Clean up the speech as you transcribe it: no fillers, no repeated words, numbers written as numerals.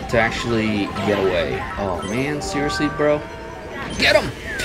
to actually get away. Oh man, seriously, bro? Get him!